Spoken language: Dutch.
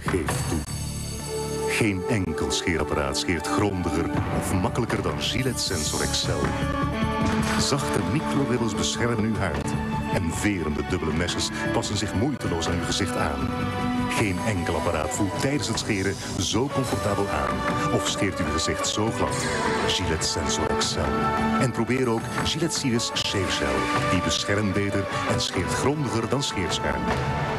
Geef toe. Geen enkel scheerapparaat scheert grondiger of makkelijker dan Gillette Sensor Excel. Zachte microribbels beschermen uw huid. En verende dubbele mesjes passen zich moeiteloos aan uw gezicht aan. Geen enkel apparaat voelt tijdens het scheren zo comfortabel aan. Of scheert uw gezicht zo glad. Gillette Sensor Excel. En probeer ook Gillette Sirius Shave Gel. Die beschermt beter en scheert grondiger dan scheerschuim.